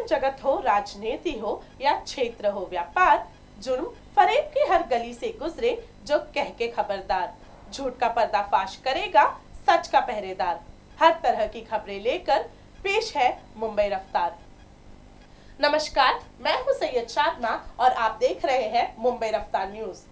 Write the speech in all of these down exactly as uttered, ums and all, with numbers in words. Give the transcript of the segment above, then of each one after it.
जगत हो, राजनीति हो या क्षेत्र हो व्यापार, जुर्म फरेब की हर गली से गुजरे जो कह के खबरदार। झूठ का पर्दाफाश करेगा सच का पहरेदार। हर तरह की खबरें लेकर पेश है मुंबई रफ्तार। नमस्कार, मैं हूं सैयद शादमा और आप देख रहे हैं मुंबई रफ्तार न्यूज।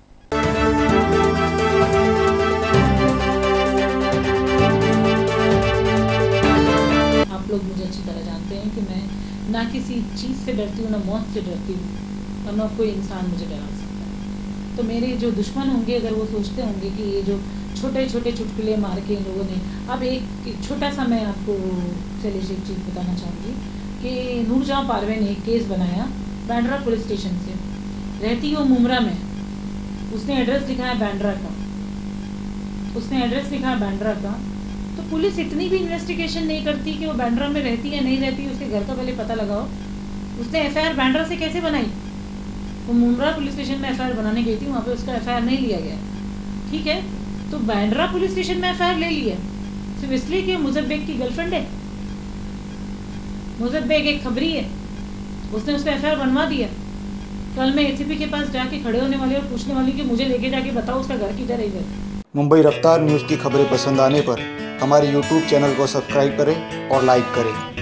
आप लोग मुझे अच्छी तरह जानते हैं कि मैं ना किसी चीज़ से डरती हूँ, ना मौत से डरती हूँ और ना कोई इंसान मुझे डरा सकता है। तो मेरे जो दुश्मन होंगे, अगर वो सोचते होंगे कि ये जो छोटे छोटे चुटकुले मार के इन लोगों ने, अब एक छोटा सा मैं आपको चलिए एक चीज़ बताना चाहूँगी कि नूरजहाँ पारवे ने एक केस बनाया बांद्रा पुलिस स्टेशन से, रहती वो मुमरा में। उसने एड्रेस लिखा है बांद्रा का, उसने एड्रेस लिखा है बांद्रा का। तो पुलिस इतनी भी इन्वेस्टिगेशन नहीं करती कि वो बांद्रा में रहती है नहीं रहती, उसके घर का पहले पता लगाओ। उसने एफ आई आर बांद्रा से कैसे बनाई? वो मुमरा पुलिस स्टेशन में एफ आई आर बनाने गई थी, वहाँ पे उसका एफ आई आर नहीं लिया गया, ठीक है। तो बांद्रा पुलिस स्टेशन में एफ आई आर ले लिया सिर्फ इसलिए कि मुजब बेग की गर्लफ्रेंड है। मुजब बेग एक खबरी है, उसने उसका एफ आई आर बनवा दिया। कल मैं ए सी पी के पास जाके खड़े होने वाली और पूछने वाली कि मुझे लेके जाके बताओ उसका घर किधर है। इधर मुंबई रफ्तार न्यूज़ की खबरें पसंद आने पर हमारे यूट्यूब चैनल को सब्सक्राइब करें और लाइक करें।